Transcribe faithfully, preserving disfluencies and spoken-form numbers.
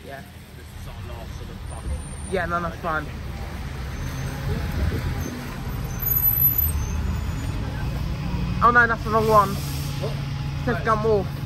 Yeah. This is our last sort of fun. Yeah, no, that's fine. Oh no, that's the wrong one. What? It says Gun Wharf.